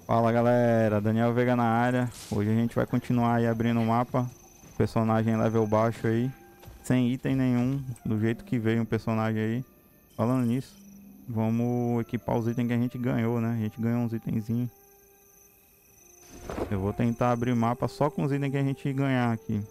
Fala galera, Daniel Veiga na área. Hoje a gente vai continuar aí abrindo o mapa. Personagem level baixo aí, sem item nenhum, do jeito que veio um personagem aí. Falando nisso, vamos equipar os itens que a gente ganhou, né? A gente ganhou uns itenzinhos. Eu vou tentar abrir o mapa só com os itens que a gente ganhar aqui.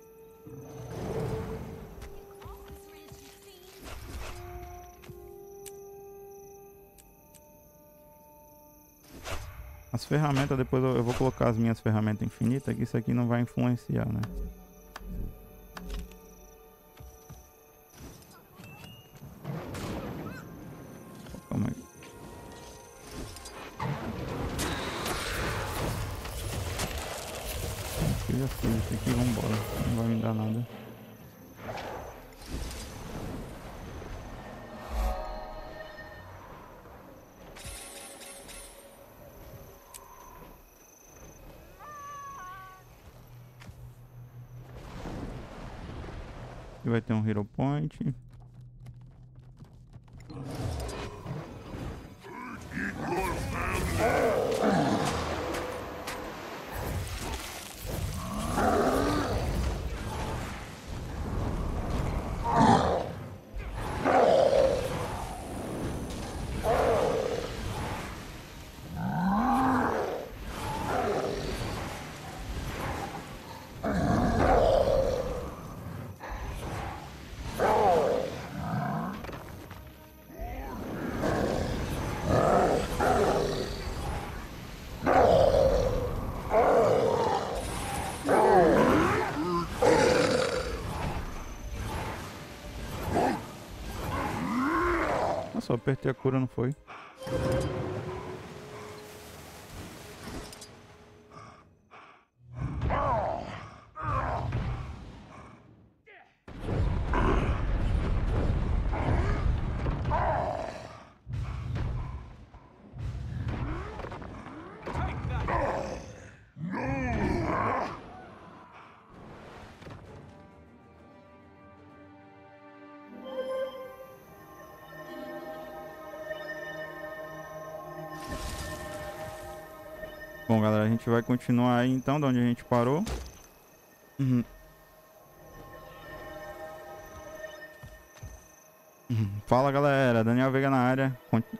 As ferramentas, depois eu vou colocar as minhas ferramentas infinitas, que isso aqui não vai influenciar, né? Calma aí. Eu já fiz isso aqui, vambora. Não vai me dar nada. Aqui vai ter um Hero Point. Nossa, eu apertei a cura, não foi? Bom, galera, a gente vai continuar aí então, de onde a gente parou. Fala, galera, Daniel Veiga na área.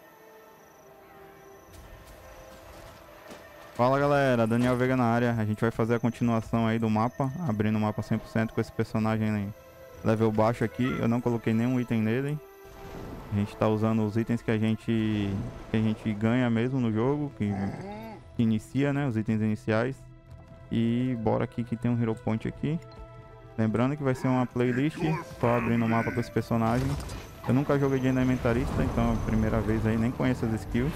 Fala, galera, Daniel Veiga na área. A gente vai fazer a continuação aí do mapa, abrindo o mapa 100% com esse personagem level baixo aqui. Eu não coloquei nenhum item nele. A gente tá usando os itens que a gente ganha mesmo no jogo, que inicia, né, os itens iniciais. E bora aqui que tem um Hero Point aqui. Lembrando que vai ser uma playlist, só abrindo o mapa com esse personagem. Eu nunca joguei de elementarista, então é a primeira vez aí, nem conheço as skills.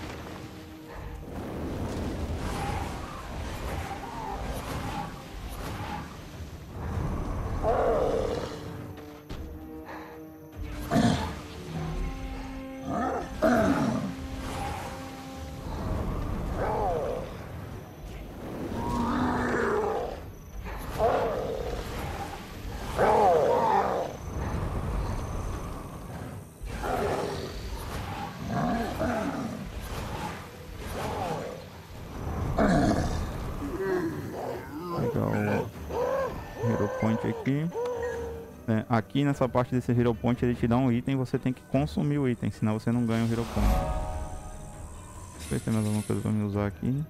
Hero Point aqui. Aqui nessa parte desse Hero Point ele te dá um item e você tem que consumir o item, senão você não ganha o Hero Point. Deixa eu ver se tem mais alguma coisa pra me usar aqui.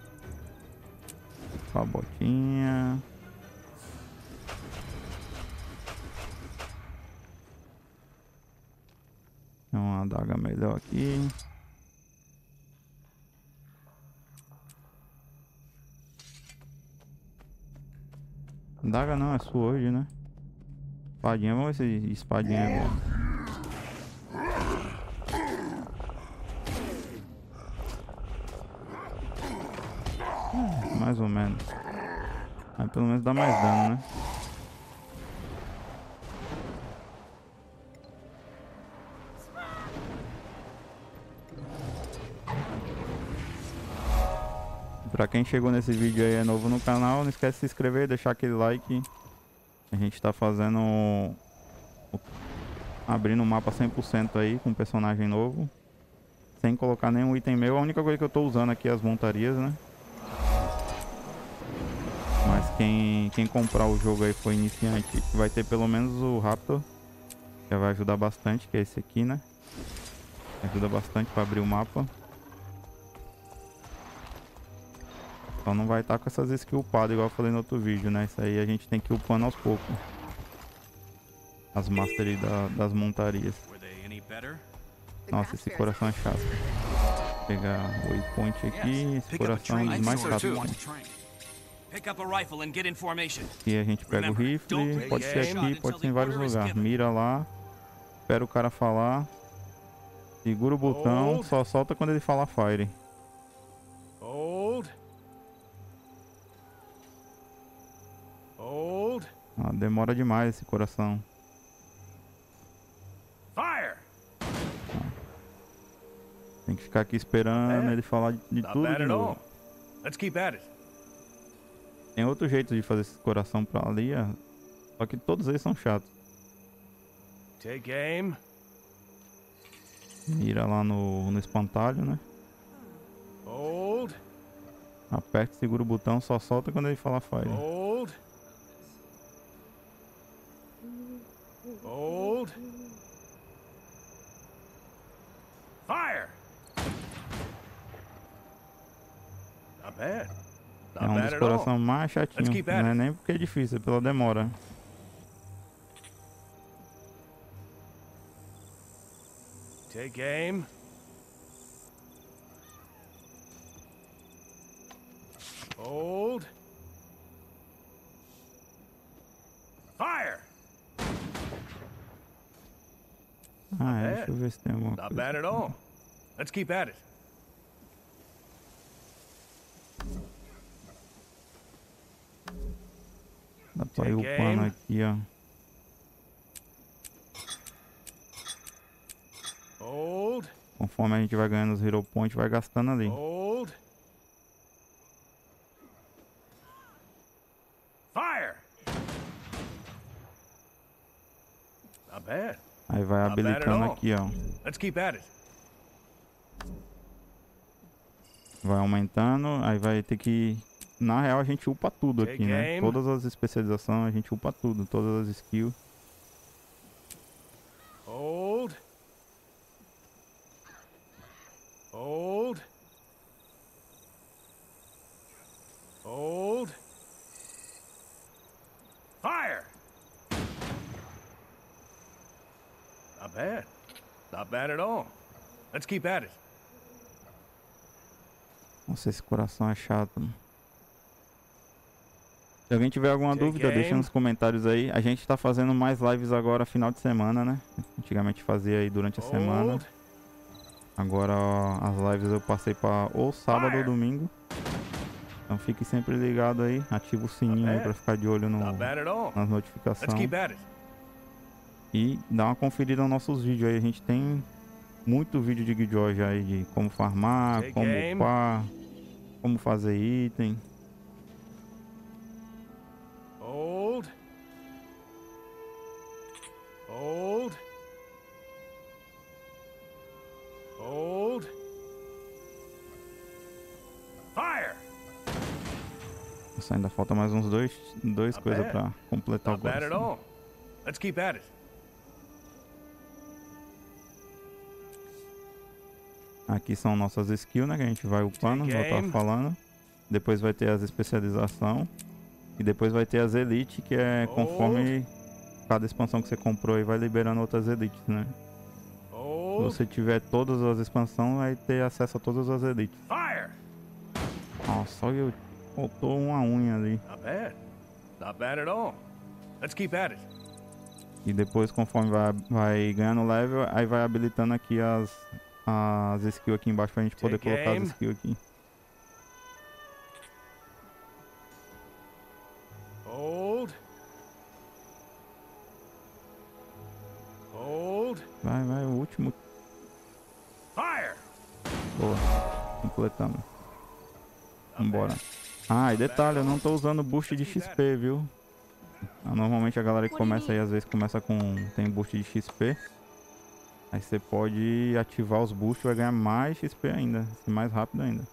A botinha. Tem uma adaga melhor aqui. Adaga não, é sword, né? Espadinha, vamos ver se espadinha é bom. Mais ou menos. Mas pelo menos dá mais dano, né? Pra quem chegou nesse vídeo aí é novo no canal, não esquece de se inscrever, deixar aquele like. A gente tá fazendo abrindo o mapa 100% aí com um personagem novo. sem colocar nenhum item meu. A única coisa que eu tô usando aqui é as montarias, né? Mas quem comprar o jogo aí for iniciante, vai ter pelo menos o Raptor. Já vai ajudar bastante, que é esse aqui, né? Ajuda bastante para abrir o mapa. Só não vai estar com essas skills upadas, igual eu falei no outro vídeo, né? Isso aí a gente tem que ir upando aos poucos. As mastery das montarias. Nossa, esse coração é chato. Vou pegar o waypoint aqui. Esse coração é um dos mais chatos. Aqui a gente pega o rifle. Pode ser aqui, pode ser em vários lugares. Mira lá. Espera o cara falar. Segura o botão. Só solta quando ele falar fire. Ah, demora demais esse coração. Tem que ficar aqui esperando ele falar de tudo de novo. Tem outro jeito de fazer esse coração pra ali, ó. Só que todos eles são chatos. Mira lá no espantalho, né? Aperta e segura o botão, só solta quando ele falar fire. É um dos corações mais chatinhos. Não é nem porque é difícil, é pela demora. Deixa eu ver se tem alguma coisa. Let's keep at it. Dá pra ir upando aqui, ó. Conforme a gente vai ganhando os Hero Points, vai gastando ali. Aí vai habilitando aqui, ó. Vai aumentando, aí vai ter que... Na real a gente upa tudo aqui, né? Todas as especializações a gente upa tudo, todas as skills. Not bad at all. Let's keep at it. Nossa, esse coração é chato. Se alguém tiver alguma dúvida, deixa nos comentários aí. A gente tá fazendo mais lives agora final de semana, né? Antigamente fazia aí durante a semana. Agora ó, as lives eu passei para ou sábado ou domingo. Então fique sempre ligado aí. Ativa o sininho aí pra ficar de olho nas notificações. E dá uma conferida nos nossos vídeos aí. A gente tem muito vídeo de Guild aí de como farmar, como upar, como fazer item. Nossa, ainda falta mais uns dois coisas pra completar o coração. Let's keep at it. Aqui são nossas skills, né? Que a gente vai upando, igual eu tava falando. Depois vai ter as especializações. E depois vai ter as Elite, que é conforme cada expansão que você comprou aí vai liberando outras Elites, né? Se você tiver todas as expansões, vai ter acesso a todas as Elites. Nossa, só eu faltou uma unha ali. Not bad at all. Let's keep at it. E depois, conforme vai ganhando level, aí vai habilitando aqui as skills aqui embaixo pra gente poder colocar as skills aqui. Vai, o último. Boa, completamos. Vambora. Ah, e detalhe, eu não tô usando boost de XP, viu? Normalmente a galera que começa aí, às vezes começa com... tem boost de XP. Aí você pode ativar os boosts e vai ganhar mais XP ainda, e mais rápido ainda.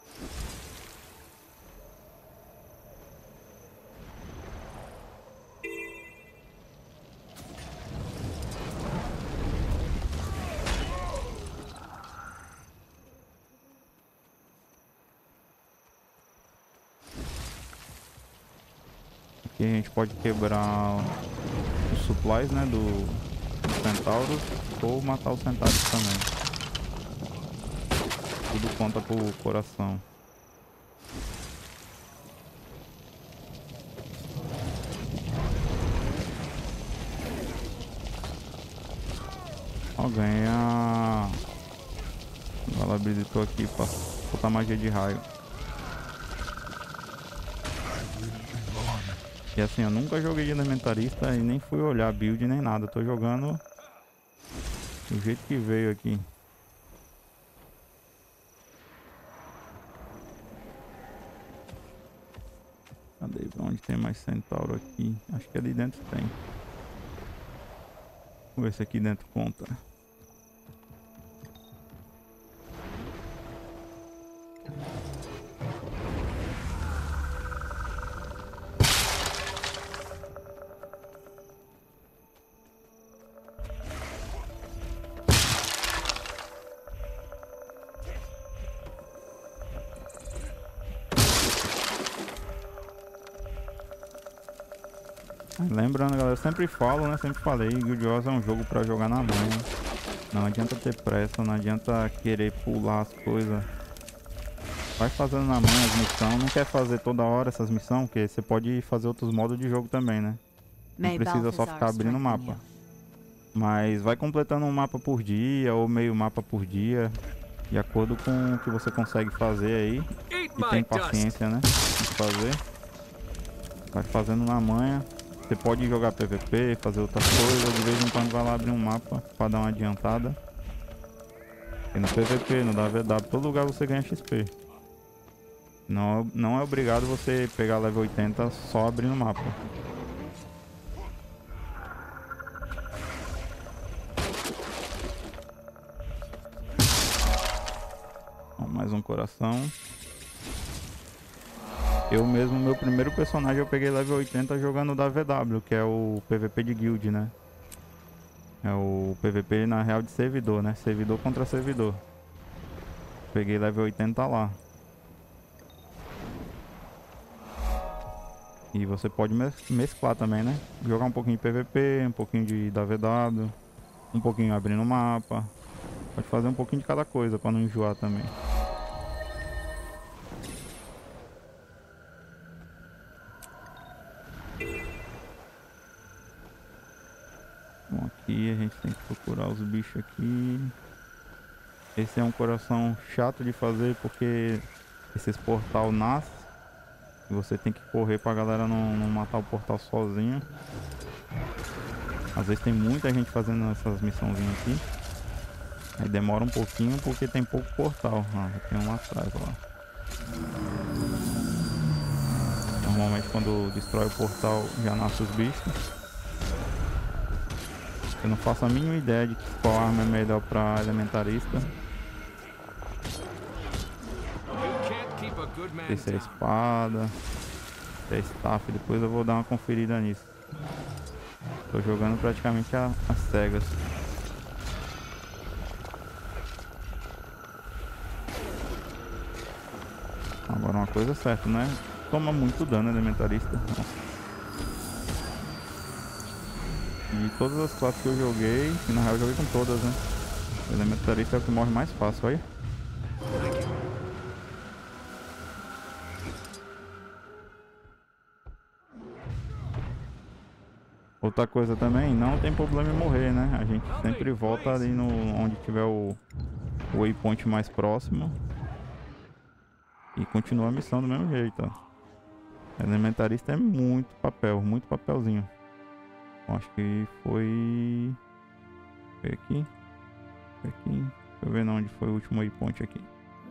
Aqui a gente pode quebrar os supplies, né, dos centauros, ou matar os centauros também. Tudo conta pro coração. Ó, ganha. Ela habilitou aqui pra soltar magia de raio. E assim, eu nunca joguei de elementarista e nem fui olhar build nem nada. Tô jogando do jeito que veio aqui. Cadê? Onde tem mais centauro aqui? Acho que ali dentro tem. Vamos ver se aqui dentro conta. Lembrando, galera, eu sempre falo, né? Sempre falei, Guild Wars é um jogo pra jogar na manhã. Não adianta ter pressa, não adianta querer pular as coisas. Vai fazendo na manhã as missões. Não quer fazer toda hora essas missões, porque você pode fazer outros modos de jogo também, né? Não precisa só ficar abrindo o mapa. Mas vai completando um mapa por dia ou meio mapa por dia, de acordo com o que você consegue fazer aí. E tem paciência, né? De fazer. Vai fazendo na manhã. Você pode jogar PVP, fazer outras coisas, de vez em quando vai lá abrir um mapa pra dar uma adiantada. E no PVP, no WW, todo lugar você ganha XP. Não é obrigado você pegar level 80 só abrindo o mapa. Ó, mais um coração. Eu mesmo, meu primeiro personagem eu peguei level 80 jogando da VW, que é o PVP de guild, né? É o PVP na real de servidor, né? Servidor contra servidor. Peguei level 80 lá. E você pode mesclar também, né? Jogar um pouquinho de PVP, um pouquinho da VW, um pouquinho abrindo o mapa. Pode fazer um pouquinho de cada coisa pra não enjoar também. Bom, aqui a gente tem que procurar os bichos aqui. Esse é um coração chato de fazer porque esses portal nascem. E você tem que correr pra galera não matar o portal sozinho. Às vezes tem muita gente fazendo essas missãozinhas aqui. Aí demora um pouquinho porque tem pouco portal. Ah, tem um lá atrás, lá. Normalmente quando destrói o portal já nasce os bichos. Eu não faço a mínima ideia de qual arma é melhor pra elementarista. Se é espada, se é staff, depois eu vou dar uma conferida nisso. Tô jogando praticamente às cegas. Agora uma coisa certa, né? Toma muito dano elementarista. Nossa. E todas as classes que eu joguei, que na real eu joguei com todas, né? O elementarista é o que morre mais fácil, olha. Outra coisa também, não tem problema em morrer, né? A gente sempre volta ali no onde tiver o waypoint mais próximo. E continua a missão do mesmo jeito, ó. Elementarista é muito papel, muito papelzinho. Bom, acho que foi... Foi aqui. Foi aqui. Deixa eu ver onde foi o último waypoint aqui.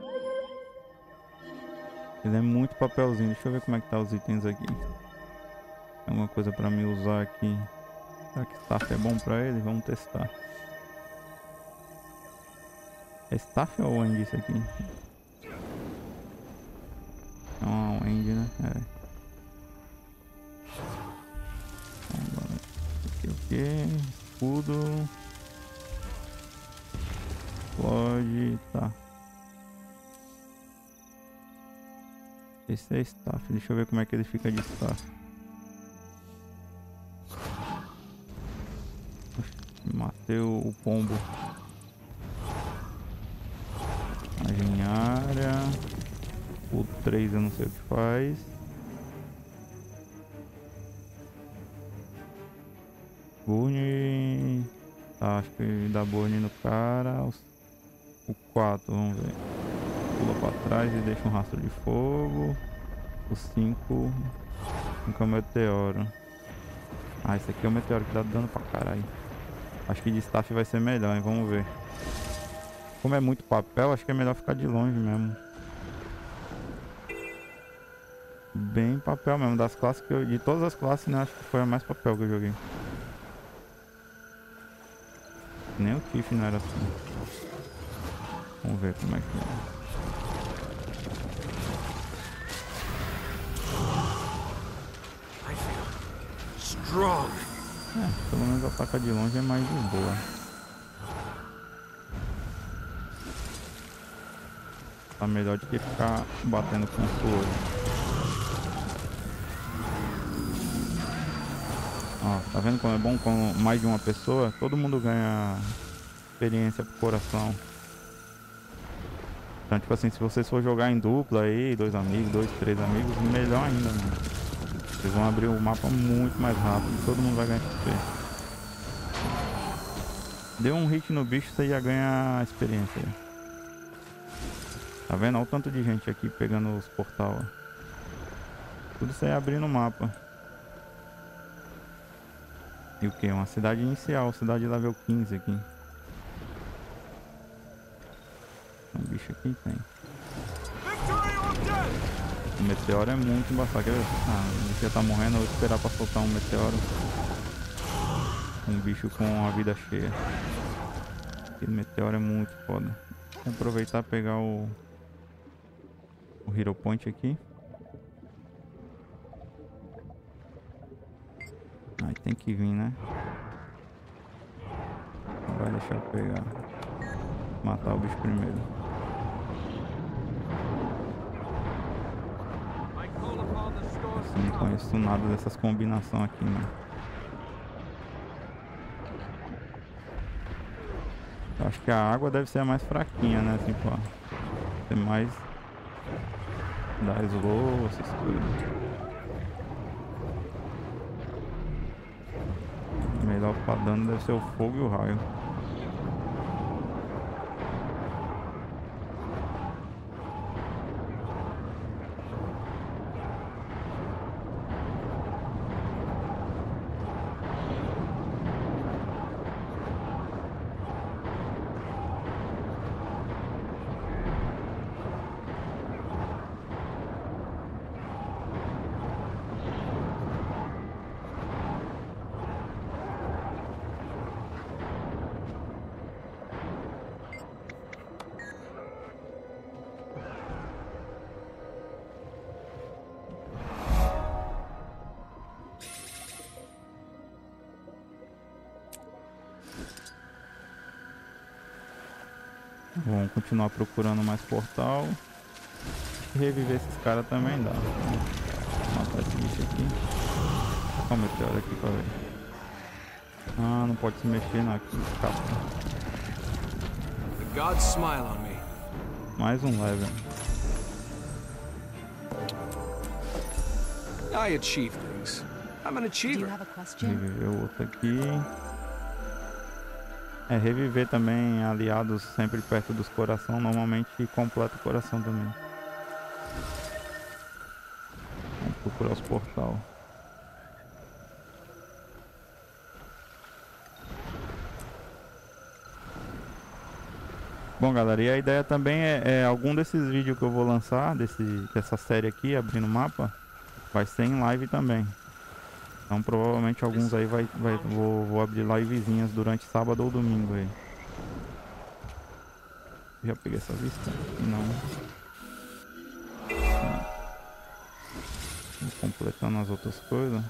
Ele é muito papelzinho. Deixa eu ver como é que tá os itens aqui. Tem alguma coisa pra me usar aqui. Será que staff é bom pra ele? Vamos testar. É staff ou end isso aqui? É um end, né? É. Aqui o que? Escudo. Pode. Tá. Esse é staff. Deixa eu ver como é que ele fica de staff. Matei o pombo. Agem área. O 3 eu não sei o que faz. Burn. Tá, acho que dá burn no cara. O 4, vamos ver. Pula pra trás e deixa um rastro de fogo. O 5. É o meteoro. Ah, esse aqui é o meteoro que dá dano pra caralho. Acho que de staff vai ser melhor, hein? Vamos ver. Como é muito papel, acho que é melhor ficar de longe mesmo. Bem papel mesmo. Das classes que eu... De todas as classes, né? Acho que foi a mais papel que eu joguei. Nem o Tiff não era assim. Vamos ver como é que é. É, pelo menos atacar de longe é mais de boa. Tá melhor do que ficar batendo com o flor. Ó, tá vendo como é bom com mais de uma pessoa? Todo mundo ganha experiência pro coração. Então, tipo assim, se vocês for jogar em dupla aí, 2 amigos, 2, 3 amigos, melhor ainda, mano. Vocês vão abrir o mapa muito mais rápido, todo mundo vai ganhar XP. Deu um hit no bicho, você já ganha experiência. Tá vendo? Olha o tanto de gente aqui pegando os portal. Ó. Tudo isso aí abrindo o mapa. E o que? Uma cidade inicial, cidade level 15 aqui. Um bicho aqui tem. O meteoro é muito embaçado. Ah, o bicho já tá morrendo, eu vou esperar pra soltar um meteoro. Um bicho com a vida cheia. Aquele meteoro é muito foda. Vou aproveitar e pegar o Hero Point aqui. Aí tem que vir, né? Não vai deixar eu pegar. Matar o bicho primeiro. Eu não conheço nada dessas combinações aqui, né? Eu acho que a água deve ser a mais fraquinha, né? Assim, pô. Tem mais... Dá slow, essas coisas. Melhor pra dano deve ser o fogo e o raio. Vamos continuar procurando mais portal. E reviver esses caras também dá. Vou matar esse bicho aqui. Vou colocar o meteoro aqui pra ver. Ah, não pode se mexer na capa. The gods smile on me. Mais um level. I achieve things. I'm an Do you achiever. have a question? Reviver o outro aqui. É, reviver também aliados sempre perto dos coração, normalmente completa o coração também. Vamos procurar os portal. Bom, galera, e a ideia também é algum desses vídeos que eu vou lançar, dessa série aqui, abrindo o mapa, vai ser em live também. Então provavelmente alguns aí vou abrir livezinhas durante sábado ou domingo aí. Já peguei essa vista? Não. Vou completando as outras coisas.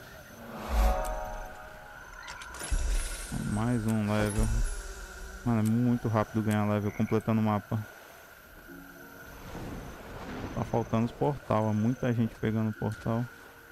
Mais um level. Mano, é muito rápido ganhar level completando o mapa. Tá faltando os portal. Há muita gente pegando o portal.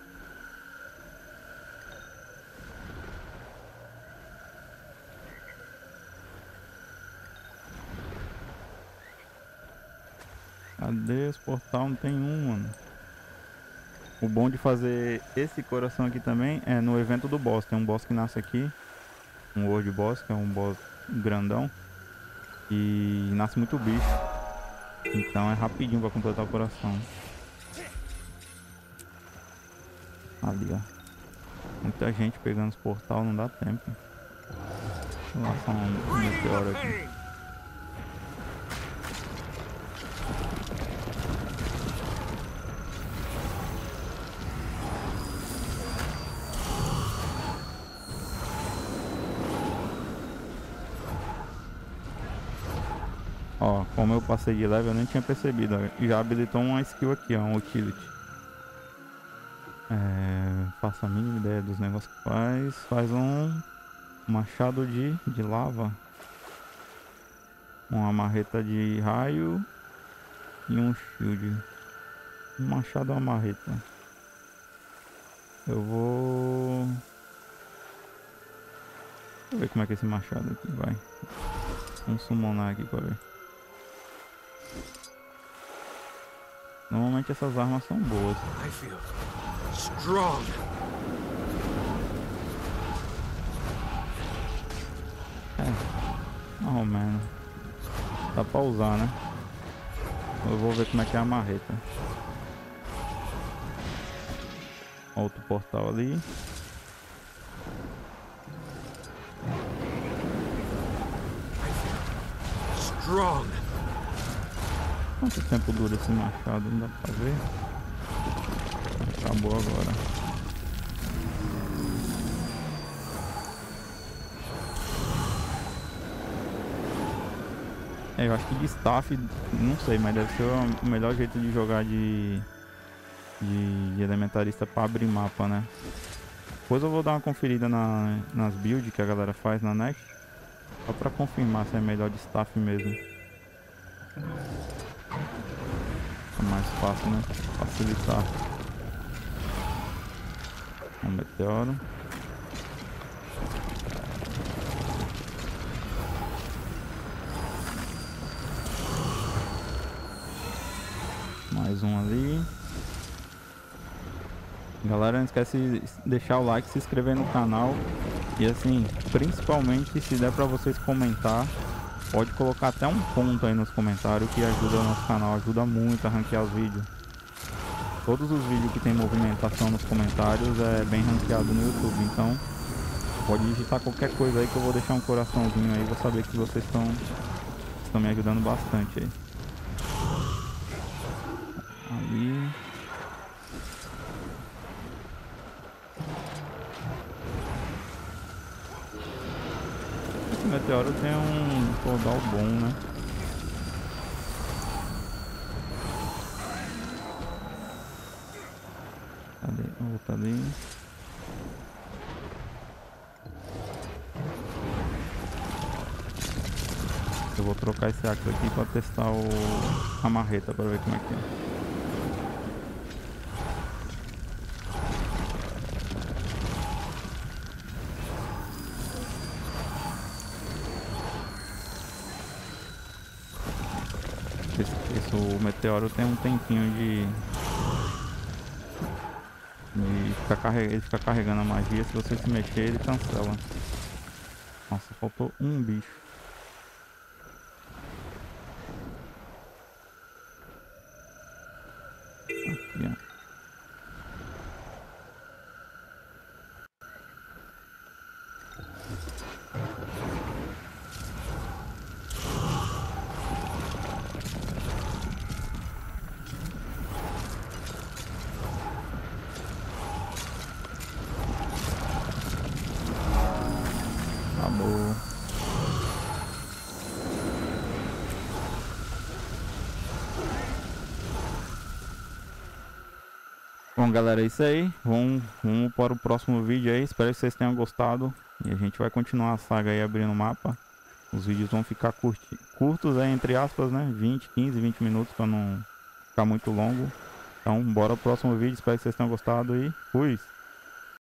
Cadê os portal? Não tem um, mano. O bom de fazer esse coração aqui também é no evento do boss. Tem um boss que nasce aqui. Um World Boss, que é um boss grandão. E nasce muito bicho. Então é rapidinho pra completar o coração. Ali, ó. Muita gente pegando os portal, não dá tempo. Vou lançar um meteoro aqui. Ó, como eu passei de level, eu nem tinha percebido. Ó. Já habilitou uma skill aqui, ó, um utility. Faço a mínima ideia dos negócios que faz. Faz um machado de lava. Uma marreta de raio. E um shield. Um machado e uma marreta. Eu vou... Deixa eu ver como é que é esse machado aqui vai. Vamos summonar aqui pra ver. Normalmente essas armas são boas. I feel strong. Oh, mano. Dá pra usar, né? Eu vou ver como é que é a marreta. Outro portal ali. Strong. Quanto tempo dura esse machado? Não dá pra ver. Acabou agora. Eu acho que de staff, não sei, mas deve ser o melhor jeito de jogar de elementarista pra abrir mapa, né? Depois eu vou dar uma conferida nas builds que a galera faz na net. Só pra confirmar se é melhor de staff mesmo. É mais fácil, né? Facilitar. Um meteoro. Mais um ali. Galera, não esquece de deixar o like, se inscrever no canal. E assim, principalmente se der pra vocês comentar, pode colocar até um ponto aí nos comentários que ajuda o nosso canal, ajuda muito a ranquear os vídeos. Todos os vídeos que tem movimentação nos comentários é bem ranqueado no YouTube, então pode digitar qualquer coisa aí que eu vou deixar um coraçãozinho aí, vou saber que vocês estão me ajudando bastante aí. Ali. Esse meteoro tem um caudal bom, né? Cadê? Outra ali. Eu vou trocar esse axe aqui para testar a marreta para ver como é que é. O meteoro tem um tempinho ele fica carregando a magia. Se você se mexer, ele cancela. Nossa, faltou um bicho. Aqui, ó. Acabou. Bom, galera, é isso aí. Vamos para o próximo vídeo aí. Espero que vocês tenham gostado. E a gente vai continuar a saga aí abrindo o mapa. Os vídeos vão ficar curtos aí, entre aspas, né? 15, 20 minutos para não ficar muito longo. Então, bora pro próximo vídeo. Espero que vocês tenham gostado e fui!